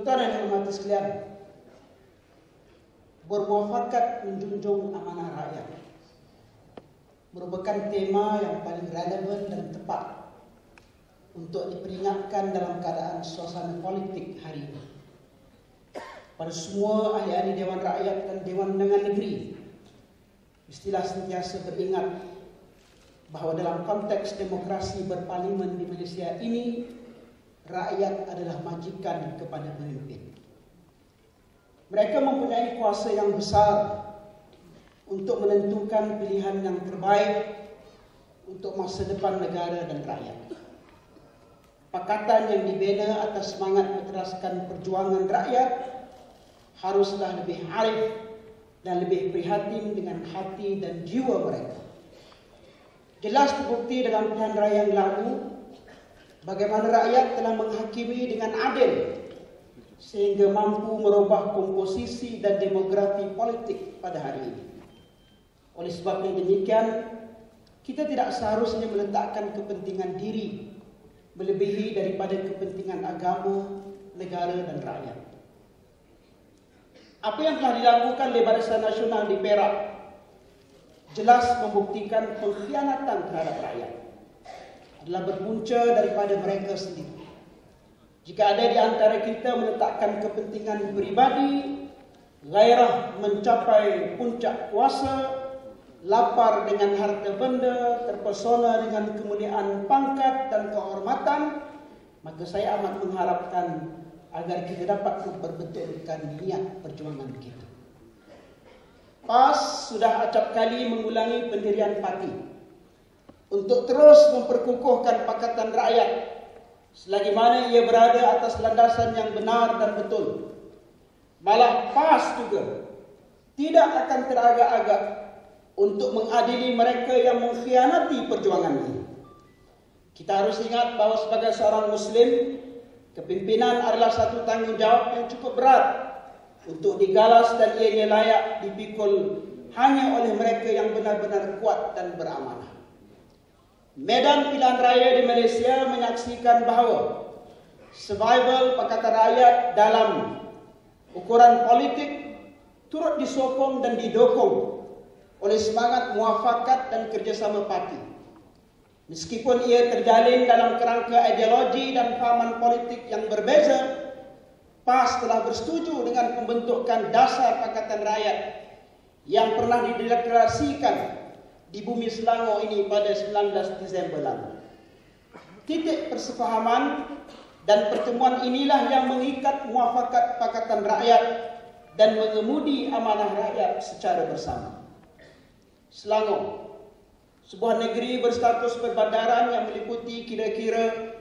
Tuan-tuan yang dihormati sekalian, bermuafakat menjunjung amanah rakyat merupakan tema yang paling relevan dan tepat untuk diperingatkan dalam keadaan suasana politik hari ini. Pada semua ahli-ahli Dewan Rakyat dan Dewan Undangan Negeri, mestilah sentiasa beringat bahawa dalam konteks demokrasi berparlimen di Malaysia ini, rakyat adalah majikan kepada pemimpin. Mereka mempunyai kuasa yang besar untuk menentukan pilihan yang terbaik untuk masa depan negara dan rakyat. Pakatan yang dibina atas semangat berteraskan perjuangan rakyat haruslah lebih arif dan lebih prihatin dengan hati dan jiwa mereka. Jelas terbukti dalam pilihan raya yang lalu bagaimana rakyat telah menghakimi dengan adil sehingga mampu merubah komposisi dan demografi politik pada hari ini. Oleh sebab yang demikian, kita tidak seharusnya meletakkan kepentingan diri melebihi daripada kepentingan agama, negara dan rakyat. Apa yang telah dilakukan oleh Barisan Nasional di Perak jelas membuktikan pengkhianatan terhadap rakyat adalah berpunca daripada mereka sendiri. Jika ada di antara kita meletakkan kepentingan pribadi, gairah mencapai puncak kuasa, lapar dengan harta benda, terpesona dengan kemuliaan pangkat dan kehormatan, maka saya amat mengharapkan agar kita dapat memperbetulkan niat perjuangan kita. PAS sudah acap kali mengulangi pendirian parti untuk terus memperkukuhkan Pakatan Rakyat selagi mana ia berada atas landasan yang benar dan betul. Malah PAS juga tidak akan teragak-agak untuk mengadili mereka yang mengkhianati perjuangan ini. Kita harus ingat bahawa sebagai seorang Muslim, kepimpinan adalah satu tanggungjawab yang cukup berat untuk digalas dan ianya layak dipikul hanya oleh mereka yang benar-benar kuat dan beramanah. Medan pilihan raya di Malaysia menyaksikan bahawa survival Pakatan Rakyat dalam ukuran politik turut disokong dan didukung oleh semangat muafakat dan kerjasama parti. Meskipun ia terjalin dalam kerangka ideologi dan fahaman politik yang berbeza, PAS telah bersetuju dengan pembentukan dasar Pakatan Rakyat yang pernah dideklarasikan di bumi Selangor ini pada 19 Disember lalu. Titik persefahaman dan pertemuan inilah yang mengikat muafakat Pakatan Rakyat dan mengemudi amanah rakyat secara bersama. Selangor, sebuah negeri berstatus perbandaran yang meliputi kira-kira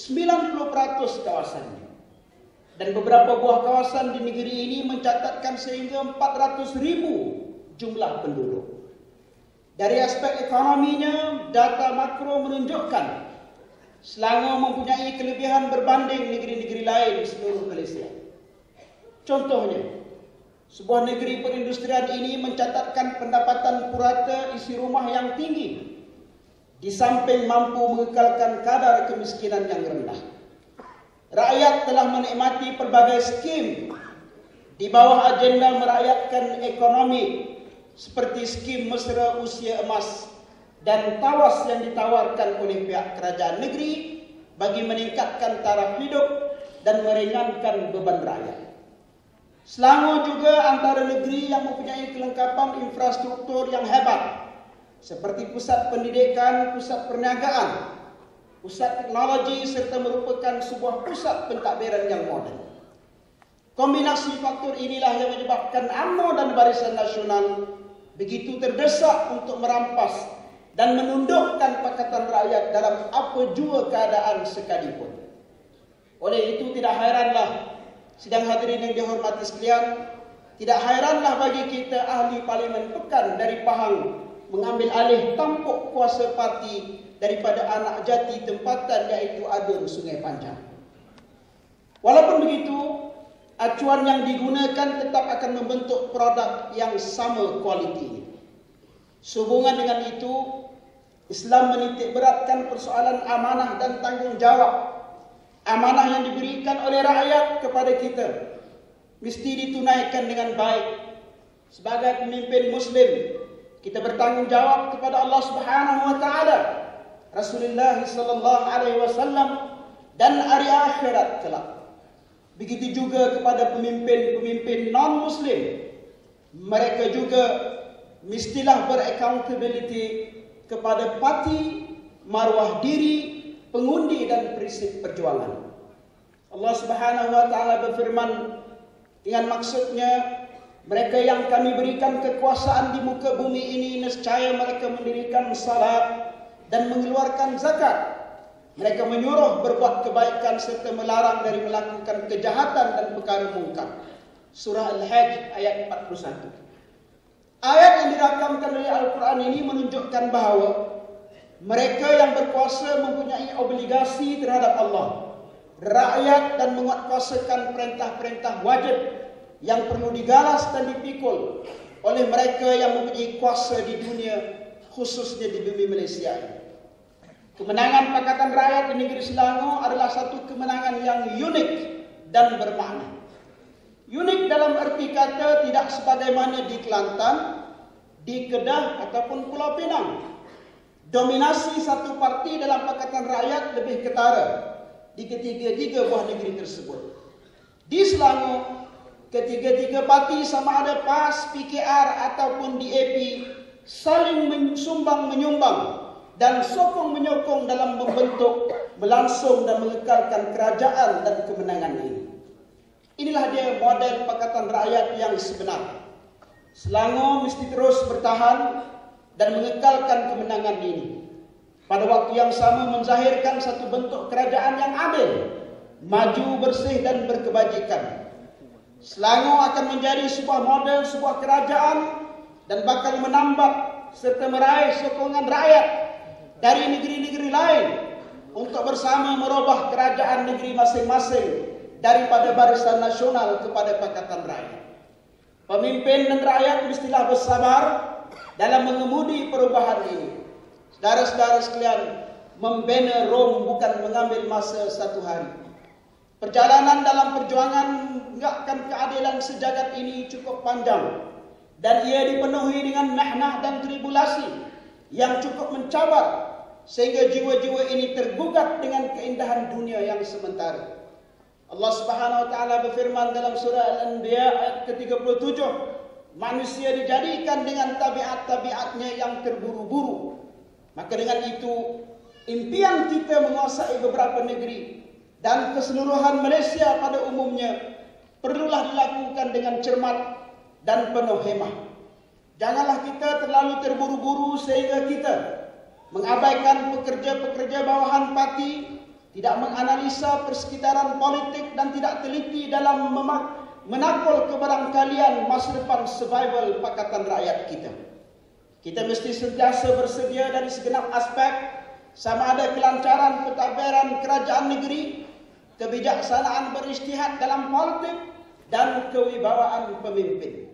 90% kawasannya. Dan beberapa buah kawasan di negeri ini mencatatkan sehingga 400,000 jumlah penduduk. Dari aspek ekonominya, data makro menunjukkan Selangor mempunyai kelebihan berbanding negeri-negeri lain di seluruh Malaysia. Contohnya, sebuah negeri perindustrian ini mencatatkan pendapatan purata isi rumah yang tinggi, di samping mampu mengekalkan kadar kemiskinan yang rendah. Rakyat telah menikmati pelbagai skim di bawah agenda merakyatkan ekonomi seperti skim mesra usia emas dan tawas yang ditawarkan oleh pihak kerajaan negeri bagi meningkatkan taraf hidup dan meringankan beban rakyat. Selangor juga antara negeri yang mempunyai kelengkapan infrastruktur yang hebat seperti pusat pendidikan, pusat perniagaan, pusat teknologi serta merupakan sebuah pusat pentadbiran yang moden. Kombinasi faktor inilah yang menyebabkan UMNO dan Barisan Nasional begitu terdesak untuk merampas dan menundukkan Pakatan Rakyat dalam apa jua keadaan sekalipun. Oleh itu tidak hairanlah, sidang hadirin yang dihormati sekalian, tidak hairanlah bagi kita ahli Parlimen Pekan dari Pahang mengambil alih tampuk kuasa parti daripada anak jati tempatan iaitu Adun Sungai Panjang. Walaupun begitu, acuan yang digunakan tetap akan membentuk produk yang sama kualitinya. Sehubungan dengan itu, Islam menitik beratkan persoalan amanah dan tanggungjawab Amanah yang diberikan oleh rakyat kepada kita mesti ditunaikan dengan baik. Sebagai pemimpin Muslim, kita bertanggung jawab kepada Allah Subhanahu wa taala, Rasulullah sallallahu alaihi wasallam dan hari akhirat kelak. Begitu juga kepada pemimpin-pemimpin non-Muslim. Mereka juga mestilah beraccountability kepada parti, maruah diri, pengundi dan prinsip perjuangan. Allah Subhanahu wa taala berfirman dengan maksudnya, mereka yang kami berikan kekuasaan di muka bumi ini, nescaya mereka mendirikan salat dan mengeluarkan zakat. Mereka menyuruh berbuat kebaikan serta melarang dari melakukan kejahatan dan perkara mungkar. Surah Al-Hajj ayat 41. Ayat yang dirakamkan oleh Al-Quran ini menunjukkan bahawa mereka yang berkuasa mempunyai obligasi terhadap Allah, rakyat, dan menguatkuasakan perintah-perintah wajib yang perlu digalas dan dipikul oleh mereka yang mempunyai kuasa di dunia, khususnya di bumi Malaysia ini. Kemenangan Pakatan Rakyat di negeri Selangor adalah satu kemenangan yang unik dan bermakna. Unik dalam erti kata tidak sebagaimana di Kelantan, di Kedah ataupun Pulau Pinang. Dominasi satu parti dalam Pakatan Rakyat lebih ketara di ketiga-tiga buah negeri tersebut. Di Selangor, ketiga-tiga parti sama ada PAS, PKR ataupun DAP saling sumbang menyumbang dan sokong menyokong dalam membentuk, melangsung dan mengekalkan kerajaan dan kemenangan ini. Inilah dia model Pakatan Rakyat yang sebenar. Selangor mesti terus bertahan dan mengekalkan kemenangan ini. Pada waktu yang sama menzahirkan satu bentuk kerajaan yang adil, maju, bersih dan berkebajikan. Selangor akan menjadi sebuah model, sebuah kerajaan dan bakal menambah serta meraih sokongan rakyat dari negeri-negeri lain untuk bersama merubah kerajaan negeri masing-masing daripada Barisan Nasional kepada Pakatan Rakyat. Pemimpin dan rakyat mestilah bersabar dalam mengemudi perubahan ini. Saudara-saudara sekalian, membina Rom bukan mengambil masa satu hari. Perjalanan dalam perjuangan menegakkan keadilan sejagat ini cukup panjang dan ia dipenuhi dengan mahnah dan tribulasi yang cukup mencabar sehingga jiwa-jiwa ini tergugat dengan keindahan dunia yang sementara. Allah Subhanahu wa taala berfirman dalam surah Al-Anbiya ayat ke-37, manusia dijadikan dengan tabiat-tabiatnya yang terburu-buru. Maka dengan itu, impian kita menguasai beberapa negeri dan keseluruhan Malaysia pada umumnya perlulah dilakukan dengan cermat dan penuh hemah. Janganlah kita terlalu terburu-buru sehingga kita mengabaikan pekerja-pekerja bawahan parti, tidak menganalisa persekitaran politik dan tidak teliti dalam menakul kebarangkalian masa depan survival Pakatan Rakyat kita. Kita mesti sentiasa bersedia dari segenap aspek, sama ada kelancaran pentadbiran kerajaan negeri, kebijaksanaan beristihad dalam politik dan kewibawaan pemimpin.